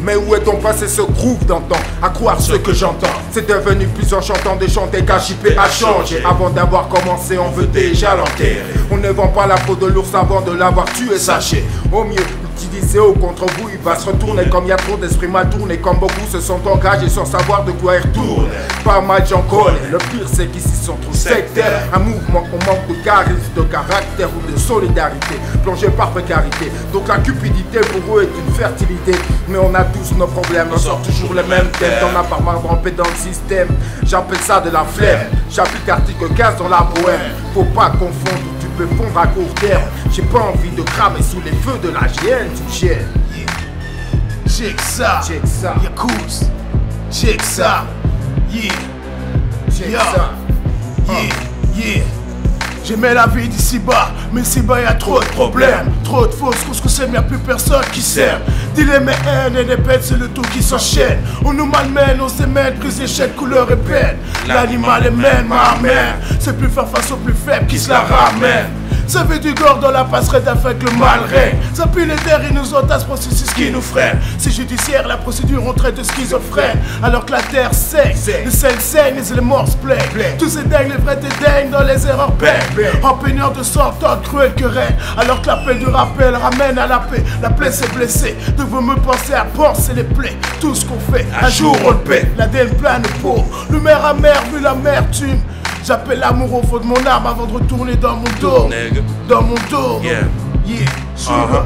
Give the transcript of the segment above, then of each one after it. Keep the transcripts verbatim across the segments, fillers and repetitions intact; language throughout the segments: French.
Mais où est ton passé ce groove d'antan? À croire ce que j'entends, c'est devenu plus enchantant de chanter qu'H J P a changé. Avant d'avoir commencé, on veut déjà l'enterrer. On ne vend pas la peau de l'ours avant de l'avoir tué, sachez. Au mieux, utiliser au contre vous, il va se retourner. Comme il y a trop d'esprits mal tournés, comme beaucoup se sont engagés sans savoir de quoi ils retournent. Pas mal j'en connais, le pire c'est qu'ici sont trop sectaires. Un mouvement qu'on manque de charisme, de caractère ou de solidarité, plongé par précarité. Donc la cupidité pour eux est une fertilité. Mais on a tous nos problèmes, on sort toujours les mêmes thèmes. T'en as pas mal rampé dans le système, j'appelle ça de la flemme. J'applique article quinze dans la bohème. Faut pas confondre, tu peux fondre à court terme. J'ai pas envie de cramer sous les feux de la G N, tu gênes. Check ça, Check ça, Yakouz. Check ça, yeah, check yeah, ça. yeah, yeah. J'aimais la vie d'ici-bas, mais ici-bas y'a trop de problèmes. Trop de fausses causes que c'est, y'a plus personne qui s'aime. Dis-les mes haines et les bêtes, c'est le tout qui s'enchaîne. On nous malmène, on s'émène, prise échelle, couleur et peine. L'animal est même, ma mère. C'est plus faire face aux plus faibles qui se la ramènent. Ça fait du gore dans la passerelle avec le mal règne. Ça pue les terres, ils nous entassent, processus qui nous freine. C'est judiciaire, la procédure, on traite de schizophrène. Alors que la terre saigne, le sel saigne, les éléments se plaignent. Tous ces dingues, les vrais dédaignes dans les erreurs baignent. En peignant de sang, tant de cruel querelle. Alors que l'appel du rappel ramène à la paix. La plaie s'est blessée, de vous me penser à penser les plaies. Tout ce qu'on fait, un jour on le paie. La denne pleine de peau, le maire amer vu l'amertume. J'appelle l'amour au fond de mon âme avant de retourner dans mon dos. Dans mon dos. Yeah. Yeah. Uh-huh.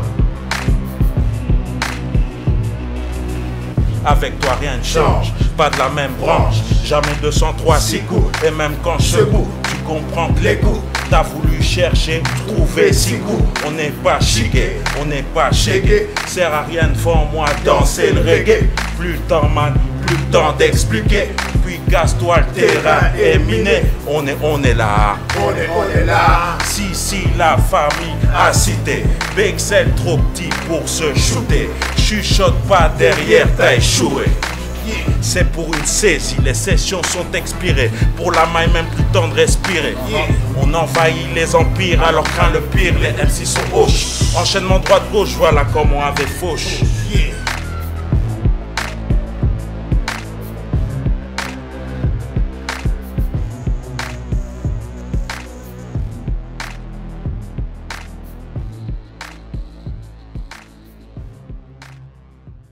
Avec toi rien ne change, pas de la même branche. Jamais deux cent trois six coups. Et même quand je secoue, tu comprends que les coups. T'as voulu chercher, trouver six coups. On n'est pas chiqué, on n'est pas chégué. Sert à rien de faire moi danser le reggae. Plus le temps man, plus le temps d'expliquer. Puis casse-toi, le terrain est miné. On est, on est là, On est, on est là. si, si, la famille a cité. Bexel trop petit pour se shooter. Chuchote pas derrière, t'as échoué. C'est pour une saisie, les sessions sont expirées. Pour la maille, même plus le temps de respirer. On envahit les empires, alors quand le pire, les M C sont hoches. Enchaînement droite-gauche, voilà comment on avait fauche.